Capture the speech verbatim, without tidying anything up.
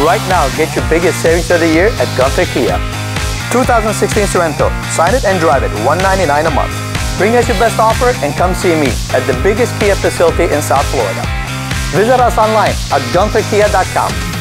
Right now, get your biggest savings of the year at Gunther Kia. two thousand sixteen Sorento. Sign it and drive it, one hundred ninety-nine dollars a month. Bring us your best offer and come see me at the biggest Kia facility in South Florida. Visit us online at gunther kia dot com.